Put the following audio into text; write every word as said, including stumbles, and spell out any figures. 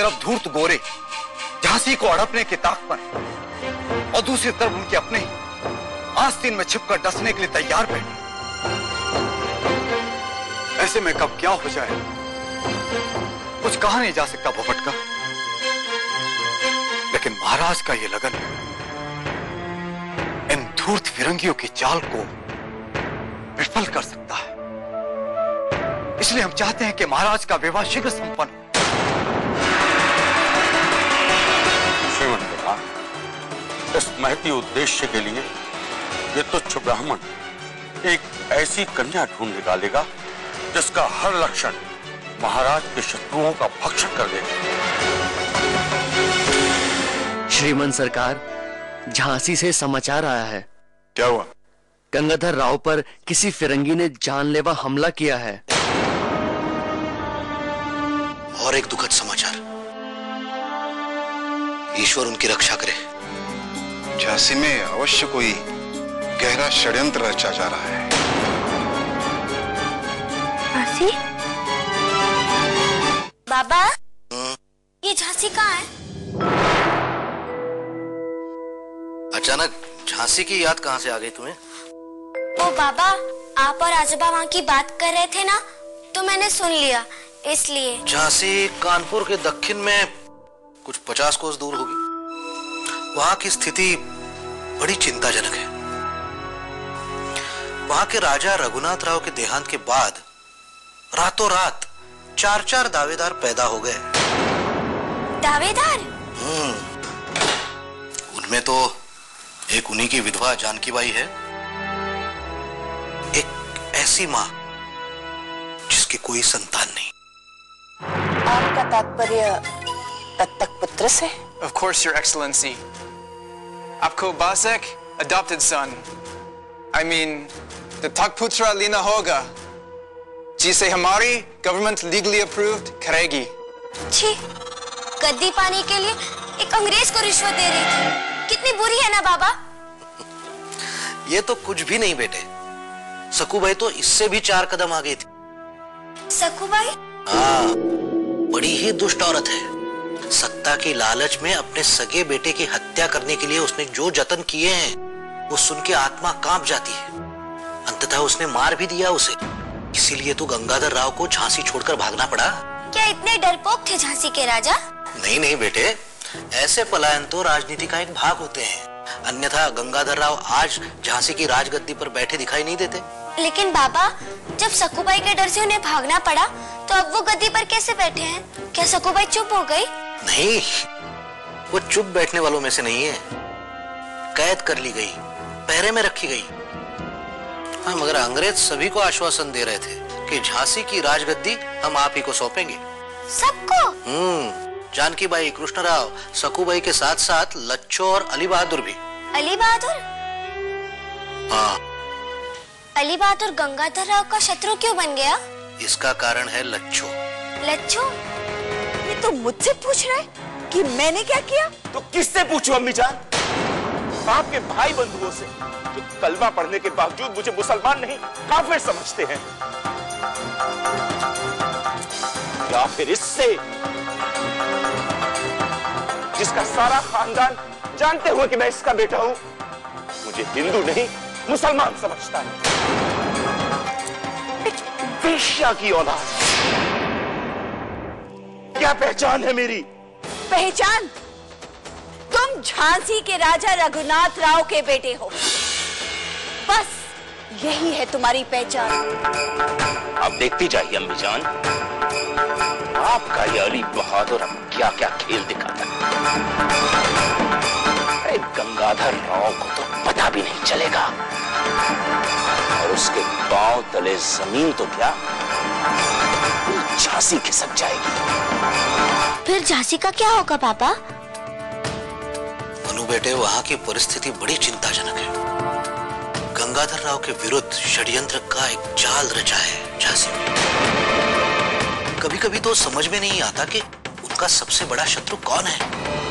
तरफ धूर्त गोरे झांसी को हड़पने की ताक पर और दूसरी तरफ उनके अपने आस्तीन में छिपकर डसने के लिए तैयार बैठे। ऐसे में कब क्या हो जाए कुछ कहा नहीं जा सकता भोपट का, लेकिन महाराज का ये लगन इन धूर्त फिरंगियों की चाल को विफल कर सकता है। इसलिए हम चाहते हैं कि महाराज का विवाह शीघ्र संपन्न हो। श्रीमन प्रधान, इस महती उद्देश्य के लिए ये तुच्छ ब्राह्मण एक ऐसी कन्या ढूंढ निकालेगा जिसका हर लक्षण महाराज के शत्रुओं का भक्षण कर देगा। श्रीमन सरकार, झांसी से समाचार आया है। क्या हुआ? गंगाधर राव पर किसी फिरंगी ने जानलेवा हमला किया है। और एक दुखद समाचार, ईश्वर उनकी रक्षा करे। झांसी में अवश्य कोई गहरा षड्यंत्र रचा जा रहा है। झांसी? बाबा, ये झांसी कहाँ है? अचानक झांसी की याद कहाँ से आ गई तुम्हें? ओ बाबा, आप और आजोबा वहाँ की बात कर रहे थे ना, तो मैंने सुन लिया, इसलिए। झांसी कानपुर के दक्षिण में कुछ पचास कोस दूर होगी। वहाँ की स्थिति बड़ी चिंताजनक है। वहाँ के राजा रघुनाथ राव के देहांत के बाद रातों रात चार चार दावेदार पैदा हो गए। दावेदार? हम्म, उनमें तो एक उन्हीं की विधवा जानकी बाई है, एक ऐसी माँ जिसकी कोई संतान नहीं। आपका तात्पर्य दत्तक पुत्र से? Of course, Your Excellency. आपको बासक adopted son. I mean, दत्तक पुत्र लेना होगा, जिसे हमारी गवर्नमेंट लीगली अप्रूव्ड करेगी। छी, गद्दी पाने के लिए एक अंग्रेज को रिश्वत दे रही थी। कितनी बुरी है ना बाबा? ये तो कुछ भी नहीं बेटे, सकूबाई तो इससे भी चार कदम आगे थी। सकूबाई? हाँ, बड़ी ही दुष्ट औरत है। सत्ता की लालच में अपने सगे बेटे की हत्या करने के लिए उसने जो जतन किए हैं, वो सुन के आत्मा कांप जाती है। अंततः उसने मार भी दिया उसे। इसीलिए तो गंगाधर राव को झांसी छोड़कर भागना पड़ा। क्या इतने डरपोक थे झांसी के राजा? नहीं नहीं बेटे, ऐसे पलायन तो राजनीति का एक भाग होते हैं। अन्यथा गंगाधर राव आज झांसी की राजगद्दी पर बैठे दिखाई नहीं देते। लेकिन बाबा, जब सकूबाई के डर से उन्हें भागना पड़ा, तो अब वो गद्दी पर कैसे बैठे हैं? क्या सकूबाई चुप हो गई? नहीं, वो चुप बैठने वालों में से नहीं है। कैद कर ली गई, पहरे में रखी गई। हाँ, मगर अंग्रेज सभी को आश्वासन दे रहे थे कि झांसी की राजगद्दी हम आप ही को सौंपेंगे। सबको? हम्म, जानकी बाई, कृष्णराव, सकूबाई के साथ साथ लच्छो और अली बहादुर भी। अली बहादुर? हाँ। अली बहादुर गंगाधर राव का शत्रु क्यों बन गया? इसका कारण है लच्छो। लच्छो? ये तो मुझसे पूछ रहा है कि मैंने क्या किया? तो किससे पूछूं अम्मी जान? आपके भाई बंधुओं से, जो कलमा पढ़ने के बावजूद मुझे मुसलमान नहीं काफिर समझते हैं। या फिर इससे, जिसका सारा खानदान जानते हुए कि मैं इसका बेटा हूं, मुझे हिंदू नहीं मुसलमान समझता है। एक वेश्या की औलाद। क्या पहचान है मेरी? पहचान? तुम झांसी के राजा रघुनाथ राव के बेटे हो, बस यही है तुम्हारी पहचान। आप देखती जाइए अम्मी जान, आपका ये अली बहादुर अब क्या क्या खेल दिखाता है। अरे गंगाधर राव को तो पता भी नहीं चलेगा, और उसके पांव तले जमीन तो क्या झांसी खिसक जाएगी। फिर झांसी का क्या होगा पापा? मनु बेटे, वहां की परिस्थिति बड़ी चिंताजनक है। गंगाधर राव के विरुद्ध षड्यंत्र का एक जाल रचा है झांसी में। कभी कभी तो समझ में नहीं आता कि उनका सबसे बड़ा शत्रु कौन है।